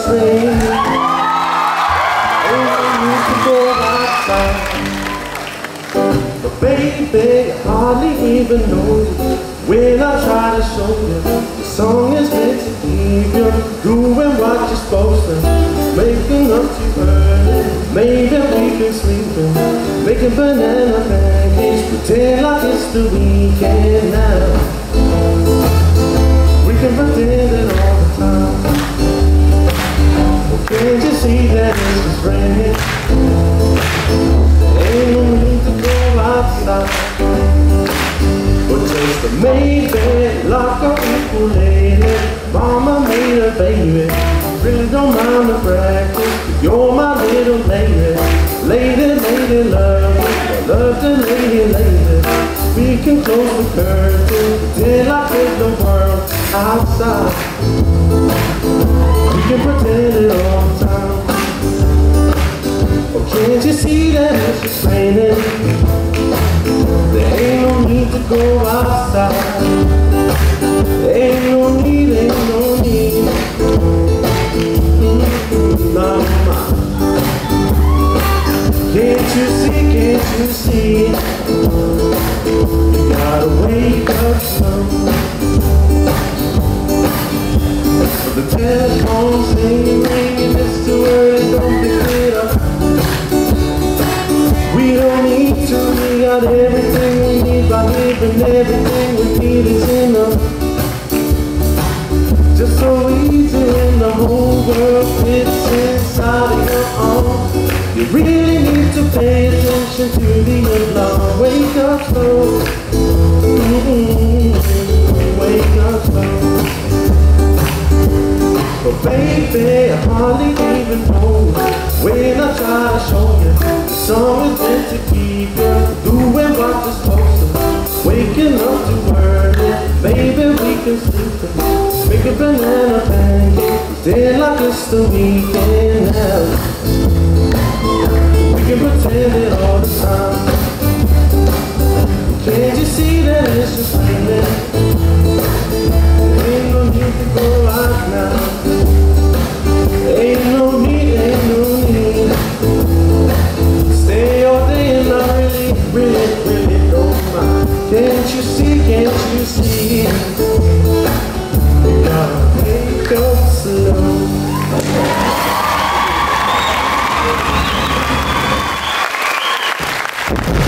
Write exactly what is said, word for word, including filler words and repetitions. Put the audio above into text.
it's raining. Ain't no need to go outside. But baby, I hardly even know you when I try to show you. The song is meant to keep you doing what you're supposed to. Waking up too early, maybe we can sleep in. Making banana pancakes, pretend like it's the weekend now. We can pretend it all the time. Well, can't you see that it's just raining? Ain't no need to go outside. But just a maybe, like a ukulele. Mama made a baby, really don't mind the practice. You're my little lady, lady, lady, love. I love the lady, lady. We can close the curtain, pretend like there's no world outside. We can pretend it all the time. Oh, can't you see that it's just raining? There ain't no need to go outside. There ain't no need, ain't no need. Mm-hmm, no, no. Can't you see, can't you see? You gotta wake up slow. The telephone's ringing, ringing, it's too early, don't pick it up. We don't need to, we got everything we need by living, everything we need is enough. Just so easy and the whole world fits inside of your arm. You really need to pay attention to the alarm. Wake up slow, mm-hmm. Wake up slow. But baby, I hardly even know when I try to show you. The song is meant to keep you doing what you're supposed to. Waking up too early, baby, we can sleep in. Make a banana pancake, pretend like it's the weekend now. We can pretend it all the time. Can't you see that it's just raining? There ain't no need to go out now. Ain't no need, ain't no need. Stay all day and I really, really, really don't mind. Can't you see, can't you see? You gotta wake up slow.